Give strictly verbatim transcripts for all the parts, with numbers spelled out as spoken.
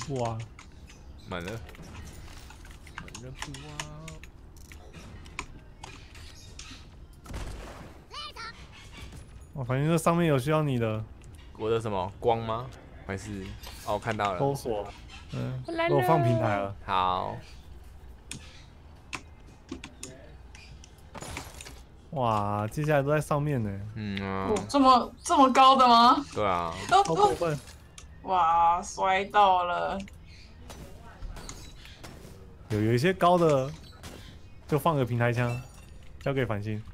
不挖。 满了，满了不挖。 哦，反正这上面有需要你的。 我的什么光吗？还是哦，我看到了。 搜索。嗯，我放平台了。 好。 哇，接下来都在上面呢。 嗯啊。 哦，这么这么高的吗？ 对啊。 好过分！ 哇，摔到了。 有有一些高的，就放个平台枪，交给繁星。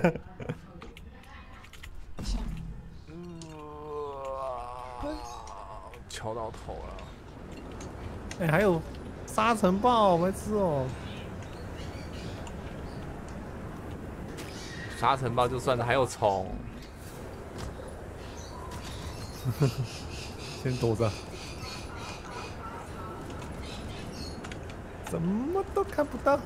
敲到头了。 哎、欸，还有沙尘暴，白痴哦！ 沙尘暴就算了，还有虫。 先躲着，什么都看不到。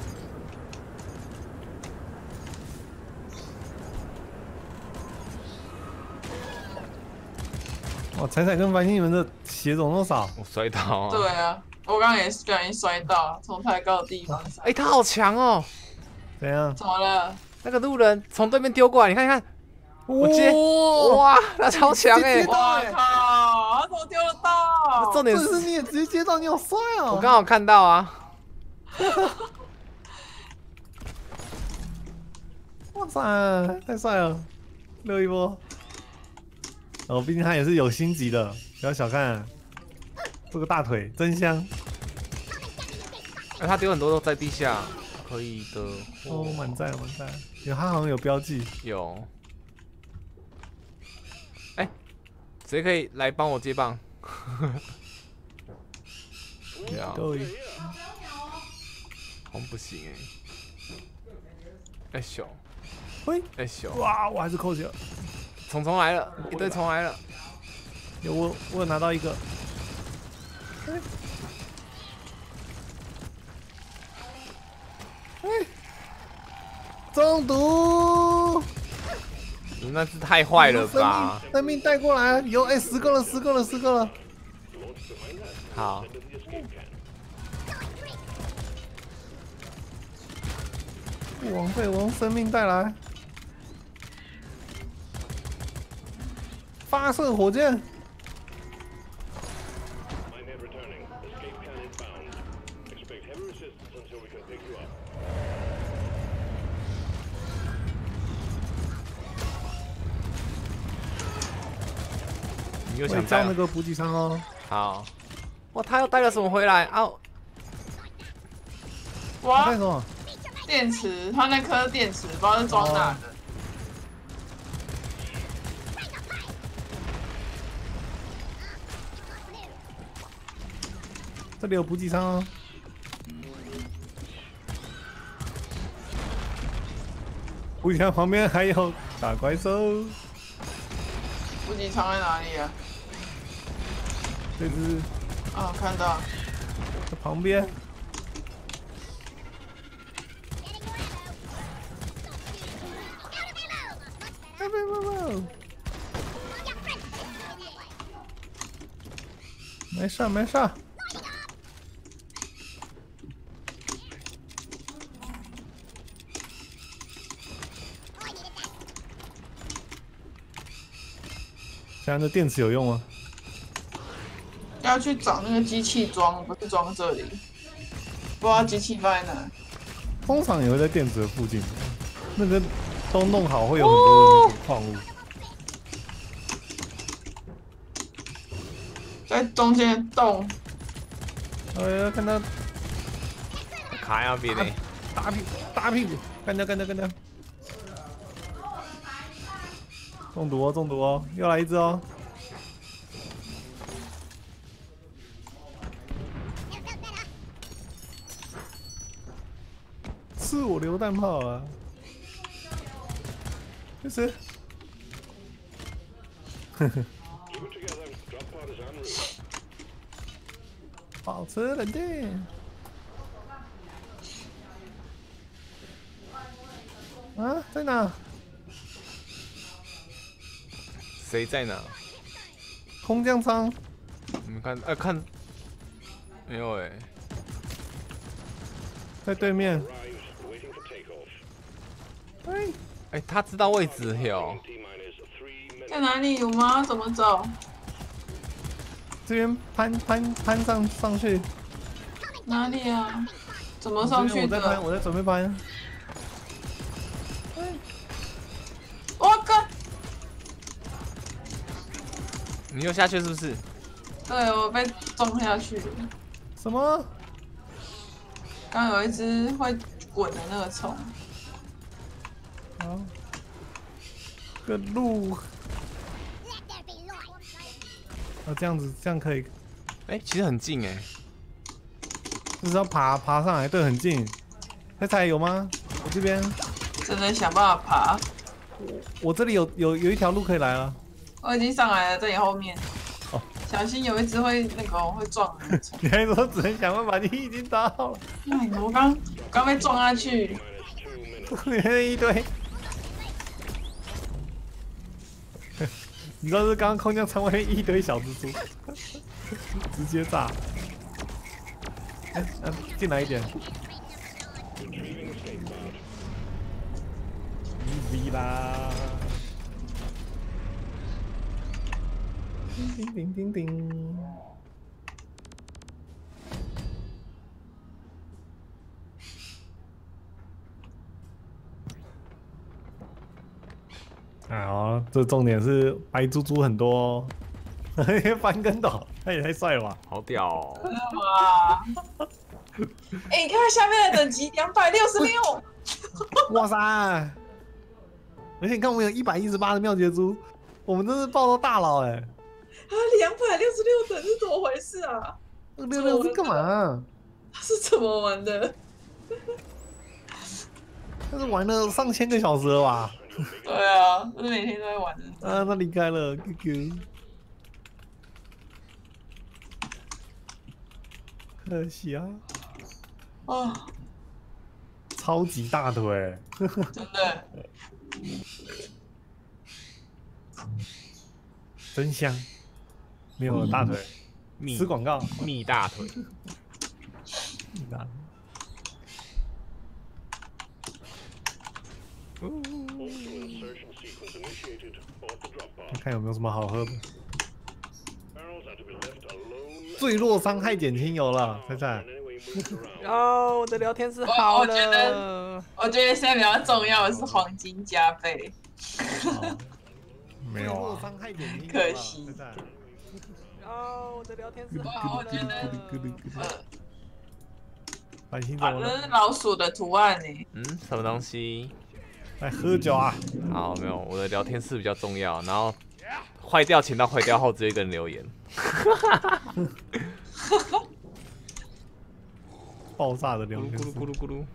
哇，彩彩跟繁星，你们的血怎么那么少？ 我摔倒啊！ 对啊，我刚刚也是不小心摔到，从太高的地方上。 哎、欸，他好强哦！ 怎样？ 怎么了？ 那个路人从对面丢过来，你看看，我接，哇，他超强哎！ 哇靠，他怎么丢得到？ 重点是你也直接接到，你好帅哦！ 我刚好看到啊！ 哇塞，太帅了！溜一波。哦，毕竟他也是有星级的，不要小看这个大腿，真香。 哎、欸，他丢很多都在地下，可以的。 哦，满载满载，有他好像有标记。 有。哎、欸，谁可以来帮我接棒？ 够一。 好像不行哎、欸。哎咻， 喂， 哎咻， 哇，我还是扣起了。 虫虫来了，一堆虫来了。 有我，我有拿到一个。哎、欸，哎、欸，中毒！ 你那是太坏了吧！ 生命带过来，有哎，十个了，十个了，十个了。 好。 不枉费我用生命带来。发射火箭！ 你又想带那个补给箱哦。 好。哇，他又带了什么回来啊？ 哇！ 带什么？ 电池，他那颗电池不知道是装哪的。哦， 这里有补给箱哦。补给箱旁边还有大怪兽。 补给仓在哪里啊？ 这只。 啊，看到。 在旁边。没事没事。现在的电池有用吗？ 要去找那个机器装，不是装这里。不知道机器放在哪。 通常也会在电池的附近，那个都弄好会有很多的那种矿物。 在中间洞。 哎呀，看他卡呀别的， 打屁打屁股，干掉干掉干掉！中毒哦中毒哦，又来一只哦！吃我榴弹炮啊！就是，呵呵。保持冷静。啊，在哪？ 谁在哪？ 空降舱。 你们看，呃，看， 没有哎、欸， 在对面。哎哎、欸，他知道位置有。 在哪里有吗？怎么走？ 这边攀攀攀上上去。 哪里啊？怎么上去我在攀， 的？ 我在准备攀。 我靠！ 你又下去是不是？ 对，我被撞下去了。 什么？ 刚有一只会滚的那个虫。 好，个路。哦，这样子，这样可以。 哎、欸，其实很近哎、欸， 就是要爬爬上来，对，很近。猜猜有吗？我这边， 只能想办法爬。 我这里有有有一条路可以来了。 我已经上来了，在你后面。 哦， 小心有一只会那个会撞的那种。 你还说只能想办法，你已经到了。 哎，我刚刚被撞下去。 一堆。你知道是刚刚空降舱外面一堆小蜘蛛，直接炸。哎、欸，进、啊、来一点。easy 啦。叮叮叮叮叮。好，这重点是白猪猪很多、哦，翻跟斗，他也太帅了吧！ 好屌、哦！ 哇！哎、欸，你看下面的等级两百六十六， 哇塞！而且你看我们有一百一十八的妙杰猪，我们真是爆到大佬哎、欸！ 啊，两百六十六等是怎么回事啊？ 六六是干嘛、啊？ 他是怎么玩的？ 他是玩了上千个小时了吧？ 对啊，我是每天都在玩的。 啊，他离开了 ，Q Q。可惜啊！ 啊， 超级大腿， 真的。 真香，没有大腿， 蜜吃广告， 蜜大腿， 蜜大腿。看有没有什么好喝的。坠落伤害减轻有了，猜猜？ 哦，我的聊天室好了。 我觉得，我觉得现在比较重要的是黄金加倍。 哦、没有啊，伤害减轻可惜。 猜猜？ 哦，我的聊天室好了。我觉得， 百姓怎么了？ 这是老鼠的图案呢。 嗯，什么东西？ 来喝酒啊！ 好，没有，我的聊天室比较重要。然后坏掉，请到坏掉后只有一个人留言。 爆炸的聊天室， 咕噜咕噜咕噜，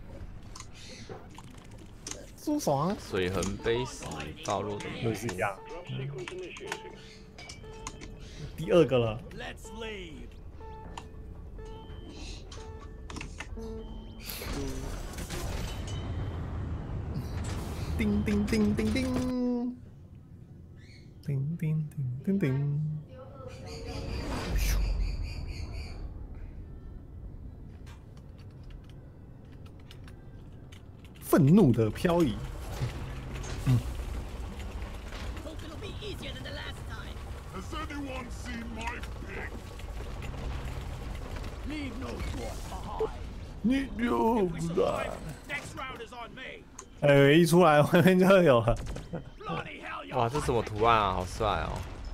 舒爽。 水痕杯死暴露的又是一样。第二个了。叮叮叮叮叮，叮叮叮叮叮。愤怒的漂移。嗯。你就不在。哎，一出来外面就有了。 哇，这什么图案啊？好帅哦！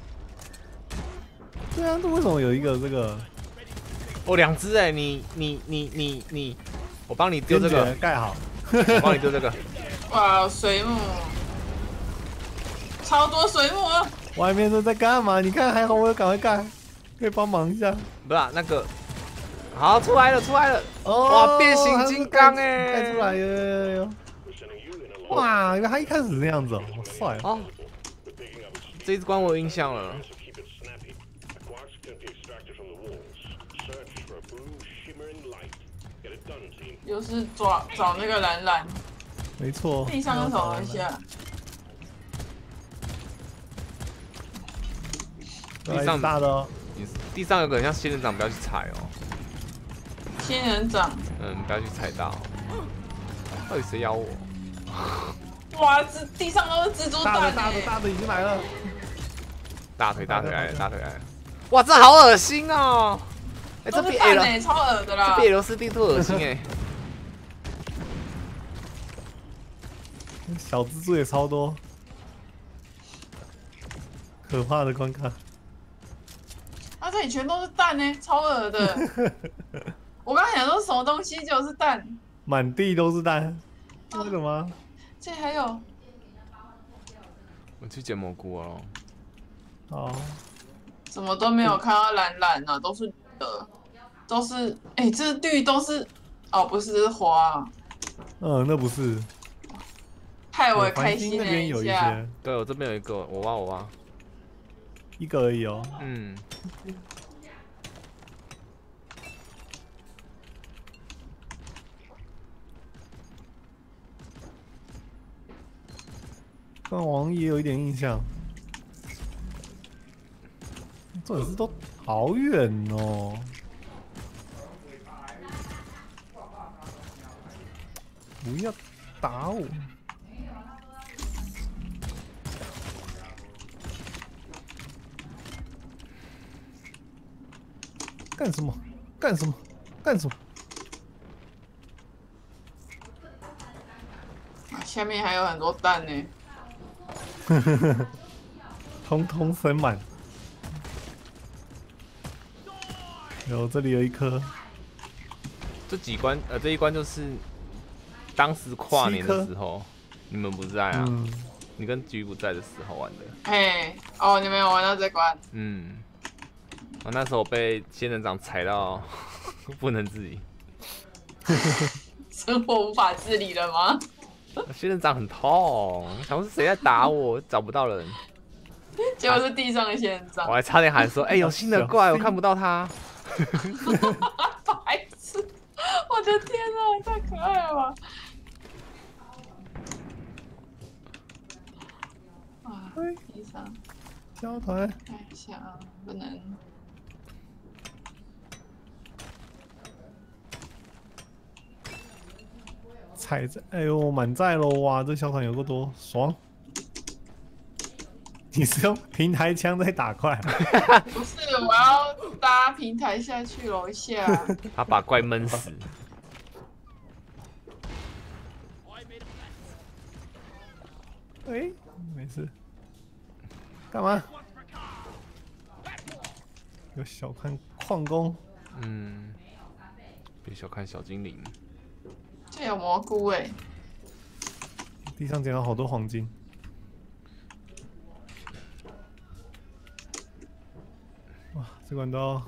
对啊，这为什么有一个这个？ 哦，两只哎，你你你你你，我帮你丢这个， 盖好。 我帮你丢这个。 哇，水母，超多水母啊！ 外面都在干嘛？你看，还好我有赶快盖，可以帮忙一下。 不是、啊、那个，好，出来了，出来了！ 哦、 哇，变形金刚哎， 盖出来了！哇，原来他一开始是那样子哦，好帅哦！ 这一关我有印象了。 又是抓找那个蓝蓝， 没错。 地上又找了一下， 地上大的哦。 地上有个很像仙人掌，不要去踩哦。 仙人掌。 嗯，不要去踩到。到底谁咬我？ 哇，这地上都是蜘蛛大的蛋哎！ 大的大的已经来了， 大腿大腿来了，大腿来了！哇，这好恶心哦！哎，这比都是蛋 L 哎，超恶的啦这！比 L 斯汀都恶心哎。 小蜘蛛也超多，可怕的关卡。 啊，这里全都是蛋呢，超恶的。我刚才想说什么东西，就是蛋。 满地都是蛋，为什么？ 这还有， 我去捡蘑菇哦。 哦， 怎么都没有看到蓝蓝啊，都是绿的，都是哎、欸，这绿都是哦，不是，这是花， 嗯，那不是。 害我哦繁开心了星那边有一下。 些， 对，我这边有一个，我挖我挖。 一个而已哦。 嗯， 刚刚王也有一点印象。这种是都好远哦。不要打我！干什么？干什么？干什么？ 下面还有很多蛋呢。 通通生满。有，这里有一颗。 这几关呃这一关就是当时跨年的时候，你们不在啊？ 嗯， 你跟菊不在的时候玩的。 嘿，哦，你没有玩到这关？ 嗯，我那时候被仙人掌踩到不能自理。 生活无法自理了吗？ 仙人掌很痛，想说是谁在打我，找不到人。 结果是地上的仙人掌我。还差点喊说：“哎、欸，有新的怪，我看不到他。” 白痴！我的天啊，太可爱了吧！啊，地上交团。 看一下啊，不能。 踩着，哎呦，满载喽！哇，这小团有个多爽。你是用平台枪在打怪？ 不是，我要搭平台下去楼下。 他把怪闷死。 哎、欸，没事。干嘛？有小看矿工。 嗯，别小看小精灵。 这有蘑菇哎、欸！ 地上捡到好多黄金。哇，这关都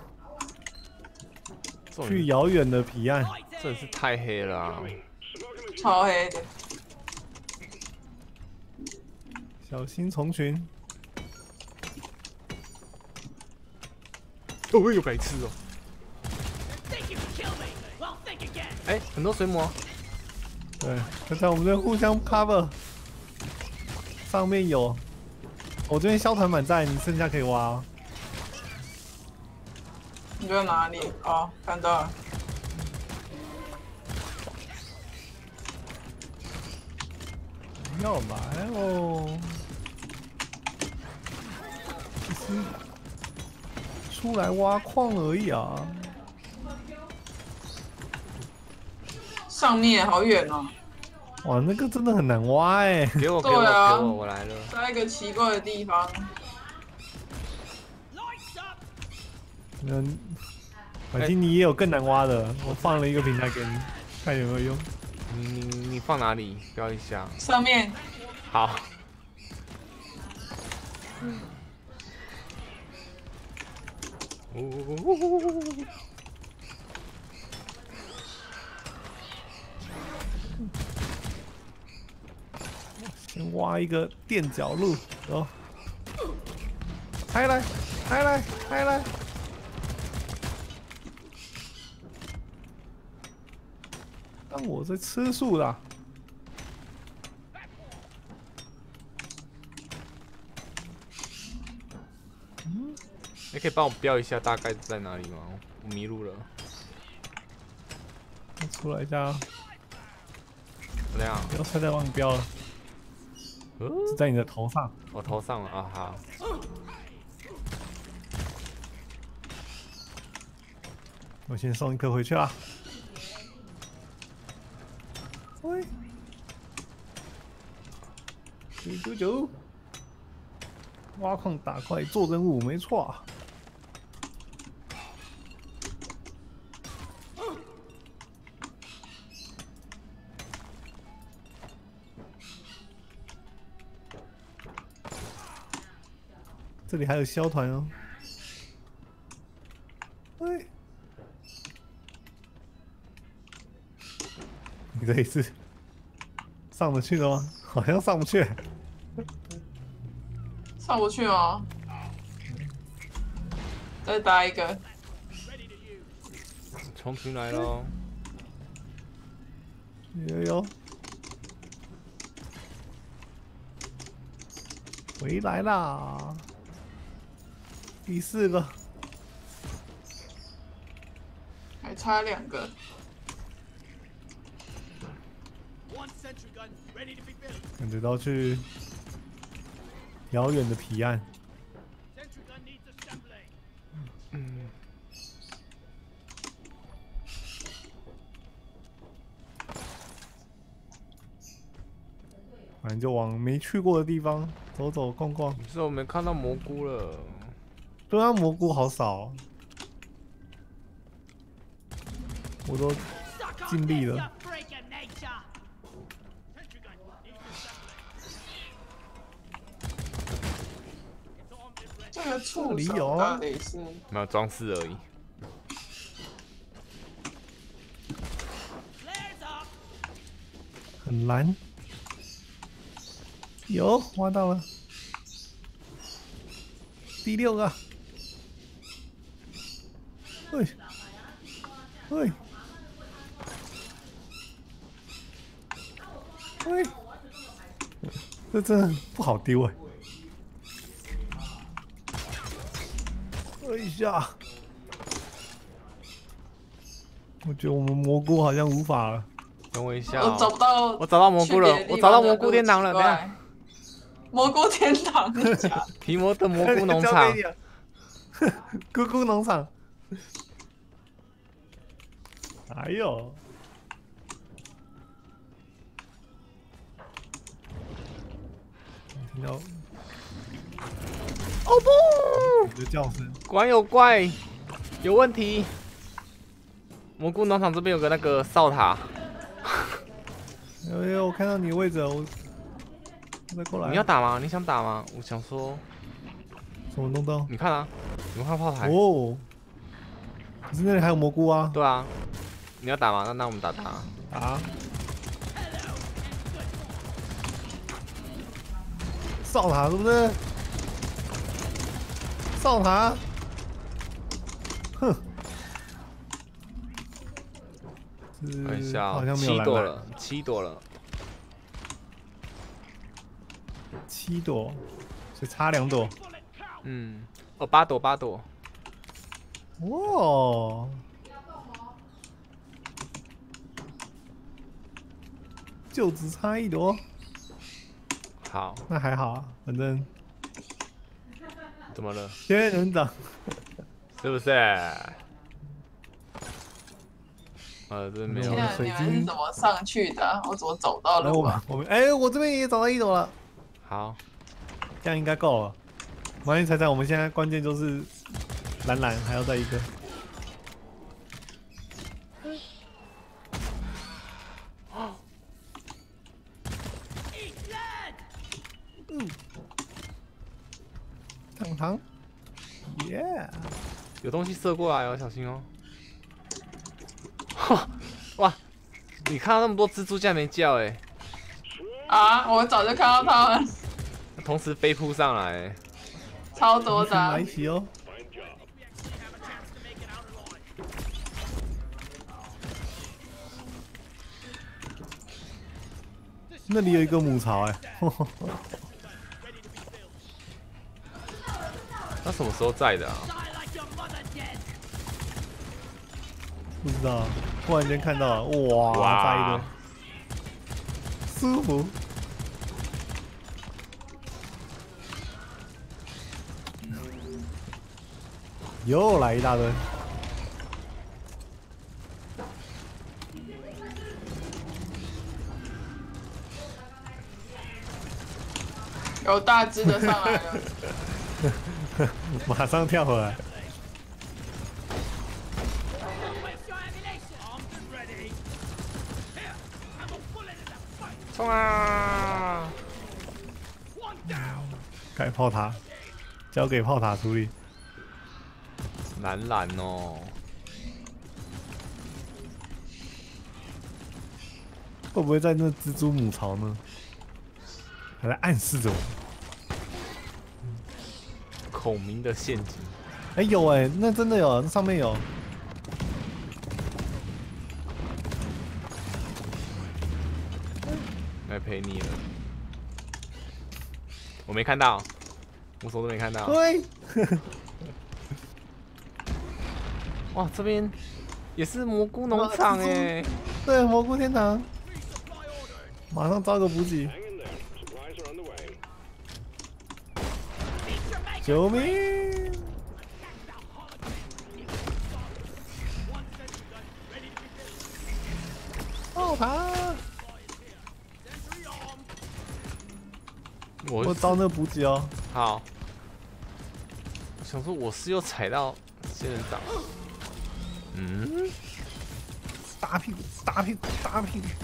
去遥远的彼岸， 真的是太黑了、啊， 超黑的。 小心虫群。 哦，有白痴哦！哎、欸，很多水母、啊。 对，刚才我们在互相 cover。上面有，我这边消团满载，你剩下可以挖、哦。 你在哪里？哦，看到了。 要来哦！只是出来挖矿而已啊。 上面好远哦。 哇，那个真的很难挖哎！ 给我，给我， 啊、 给我，我来了。 在一个奇怪的地方。 嗯，反正你也有更难挖的，我放了一个平台给你，看有没有用。 你你你放哪里？标一下。 上面。 好。哦。 先挖一个垫脚路，走，开来，开来，开来。当我在吃素啦。 嗯，你可以帮我标一下大概在哪里吗？我迷路了。 出来一下， 怎么样？ 不要猜在忘标了， 呃， 是在你的头上。 我头上了啊，好。 我先送一颗回去啦。喂，九九九，挖矿打怪做任务，没错啊。这里还有消团哦。喂，你这一次上得去了吗？好像上不去。 上不去吗？再打一个。 虫群来喽！ 有有，回来啦！第四个， 还差两个。 感觉到去遥远的彼岸。 嗯， 反正就往没去过的地方走走逛逛。 可是我没看到蘑菇了。 对啊，蘑菇好少哦，我都尽力了。 这个触这里有手啊到底是？ 没有装饰而已。 很蓝，有挖到了，第六个，喂，喂，喂，这真的不好丢哎！哎呀，我觉得我们蘑菇好像无法了。 等我一下、 我哦， 找不到， 我找到蘑菇了，我找到蘑菇天堂了，等一下。 蘑菇天堂，真的假的？ 提摩的蘑菇农交场给你，了咕咕农场。哎呦，听到哦不， 你的叫声， 果然有怪，有问题。蘑菇农场这边有个那个哨塔， 有有，我看到你的位置了，我再过来。 你要打吗？你想打吗？我想说， 什么东东？ 你看啊，你们看炮台。 哦，可是那里还有蘑菇啊！ 对啊，你要打吗？那那我们打他。 啊！哨塔是不是？哨塔！哼！ 看一下、哦， 好像没有蓝蓝， 七朵了，七朵了， 七朵，只差两朵。 嗯，哦，八朵，八朵。 哇！就只差一朵， 好， 那还好啊，反正怎么了？ 仙人掌。 是不是？呃，这边没有天。啊， 水你们是晶怎么上去的啊？我怎么找到来，我们路啊？ 我们哎、我这边也找到一朵了， 好， 这样应该够了。马上猜猜，我们现在关键就是蓝蓝，还要再一个。嗯，糖糖，耶！ 有东西射过来哦，小心哦。哈，哇！你看到那么多蜘蛛，竟然没叫哎， 啊，我早就看到他们， 同时飞扑上来。 超多的啊来一。起哦。那里有一个母巢哎， 他什么时候在的啊？ 不知道，忽然间看到了，哇， 哇发一堆，舒服。又来一大堆， 有大只的上来了， 马上跳回来。 冲啊！ 改炮塔，交给炮塔处理。 蓝蓝哦， 会不会在那蜘蛛母巢呢？还在暗示着我。 孔明的陷阱。 哎、欸、有哎、欸，那真的有，那上面有。 来陪你了，我没看到，我手都没看到。 对。 哇，这边也是蘑菇农场哎。 对，蘑菇天堂。马上招个补给。救命！炮塔！ 我我招那补给哦。 好。我想说我是又踩到仙人掌。嗯。 大屁股，大屁股，大屁股。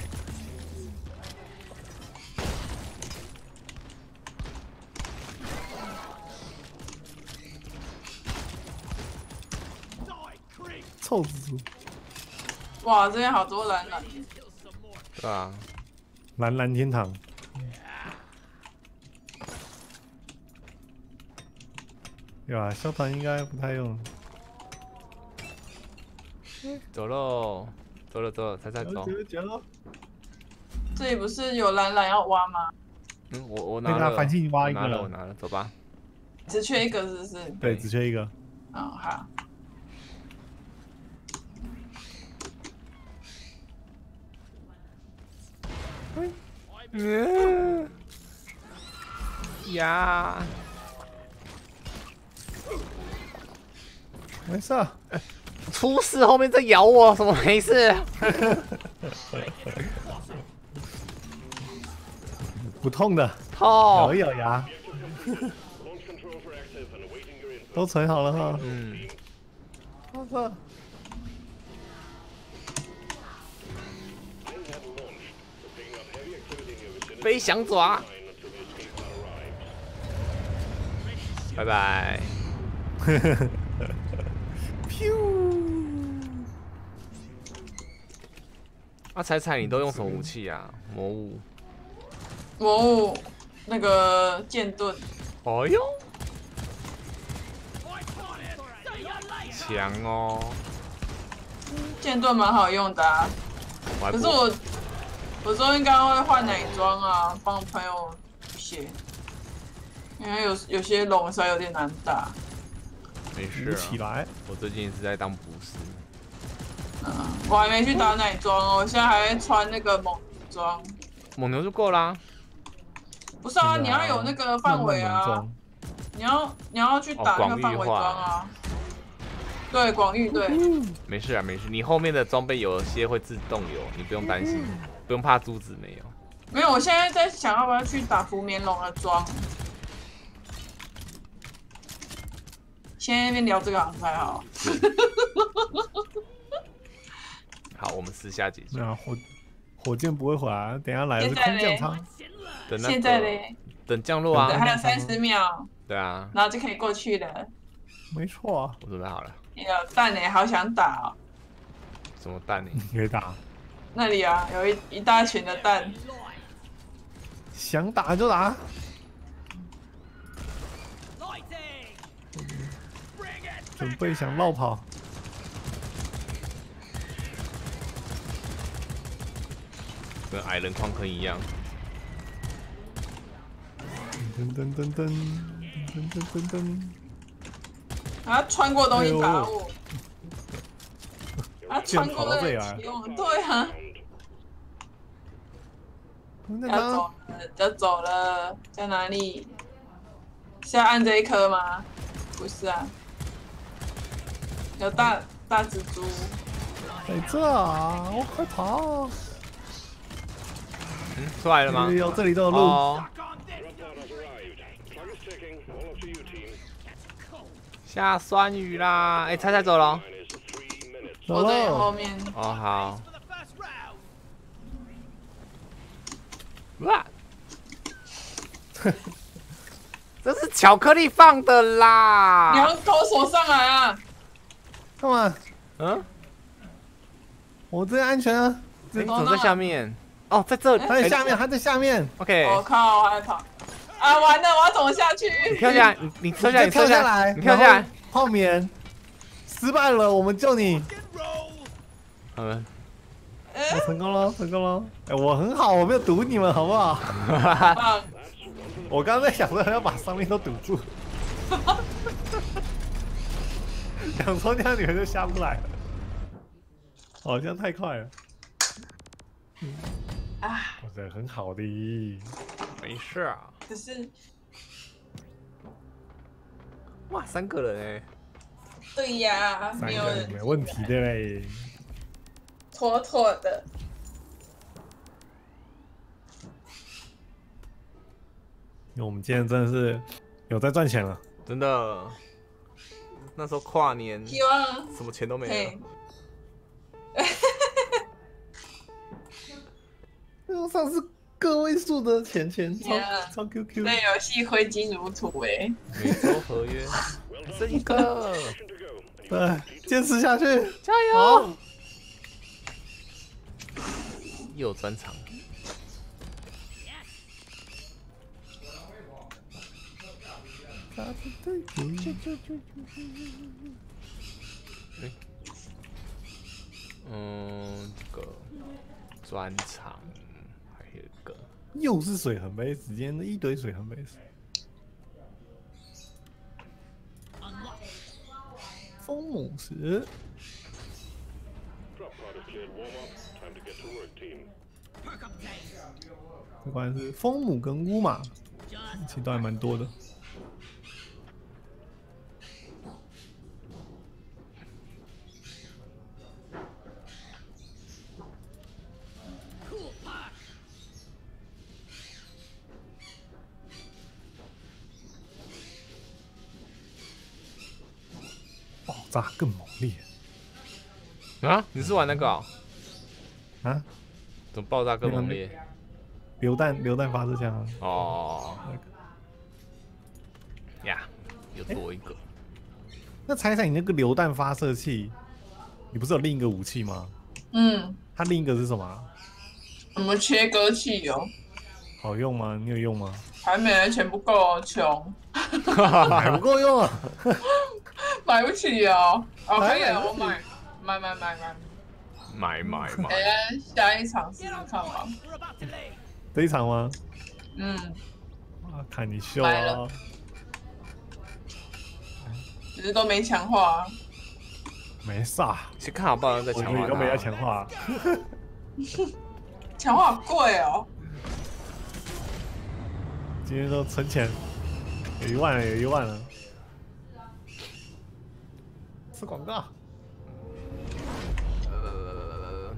臭蜘蛛！ 哇，这边好多蓝蓝。 对啊， 蓝蓝天堂。有啊，消团应该不太用。 走喽，走了走了，猜猜走。 这里不是有蓝蓝要挖吗？ 嗯，我我拿了。 那个繁星挖一个了，我拿了，走吧。 只缺一个是不是？ 对，只缺一个。 嗯，好。 嗯呀， 没事、啊。 出事后面在咬我，怎么没事？ 不痛的， 痛， 咬一咬牙。都存好了哈。 嗯。 我操！ 飞翔爪，拜拜。啊，彩彩，你都用什么武器啊？魔物。 魔物，那个剑盾。 哦哟，强哦！ 剑盾蛮好用的啊，可是我。我之后应该会换奶装啊，帮朋友一些，因为有有些龙实在有点难打。 没事、啊， 起来。 我最近是在当捕师。 嗯，我还没去打奶装哦，我现在还在穿那个猛装。 猛牛就够啦。 不是啊，你要有那个范围啊，你要你要去打那个范围装啊。对，广域对。 没事啊，没事，你后面的装备有些会自动有，你不用担心。不用怕珠子没有， 没有。我现在在想要不要去打福绵龙的装。现在那边聊这个好像不太好。 好，我们私下解决。 啊，火火箭不会回来，等一下来的是空降舱。 等那现在嘞？ 等降落啊！ 还有三十秒。 对啊。 然后就可以过去了。 没错啊。 我准备好了。 有蛋呢，好想打哦。 什么蛋呢？ 可以打。 那里啊，有一一大群的蛋， 想打就打。准备想绕跑。 跟矮人矿坑一样。 噔噔噔噔噔噔噔噔。 他穿过东西打我。他他穿过那个期望，对啊。要走了，要走了，在哪里？是要按这一颗吗？不是啊，有大大蜘蛛。 在这啊！我快跑！ 嗯，出来了吗？ 有这里都有路。 哦、下酸雨啦！哎、欸，菜菜走了。 我在你后面。 哦，好。哇！这是巧克力放的啦！ 你要投手上来啊！ 干嘛？ 嗯？ 我这安全啊！ 你怎么在下面？哦，在这里。 他在下面，他在下面。 OK。 我靠，我害怕。啊，完了，我要怎么下去？ 你跳下来，你你跳下来， 你跳下来， 你跳下来。 后面失败了，我们救你。 嗯。 我成功了，成功了！哎，我很好，我没有堵你们，好不好？我刚刚在想说要把上面都堵住，想说这样你们就下不来了。好像太快了。啊，我觉得很好的， 没事啊。 可是， 哇，三个人哎。 对呀， 没有人，没问题的嘞。 妥妥的。 因为我们今天真的是有在赚钱了， 真的。那时候跨年， 希望什么钱都没了。 上次个位数的钱钱，超 yeah, 超 Q Q。 这游戏挥金如土哎。 每周合约，剩一个。 对，坚持下去， 加油！又有专场。嗯，这个专场还有一个， 又是水痕杯，直接一堆水痕杯。风母石。这关是风母跟乌马，其实都还蛮多的。爆炸更猛烈啊！你是玩那个哦？ 啊？ 怎么爆炸更猛烈？ 榴弹榴弹发射枪啊！ 哦，呀，又多一个。 那猜猜你那个榴弹发射器，你不是有另一个武器吗？ 嗯。 它另一个是什么？ 什么切割器哦？ 好用吗？你有用吗？ 还没，钱不够，穷。 还不够用啊！ 买不起哦。哦，可以了，我买，买买买买。 买买买！ 哎，下一场试试看吧。 这一场吗？ 嗯。 啊，看你秀啊！ 只是都没强化。 没啥， 先看好不好再强化。 我都没要强化。 强化好贵哦。 今天都存钱，有一万了，有一万了。吃广告。 呃。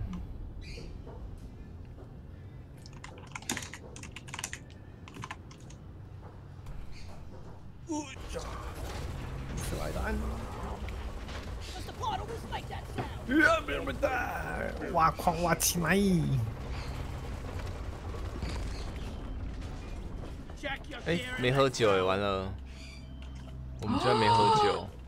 史莱丹。挖矿挖起来！ 哎，没喝酒哎，完了，我们居然没喝酒。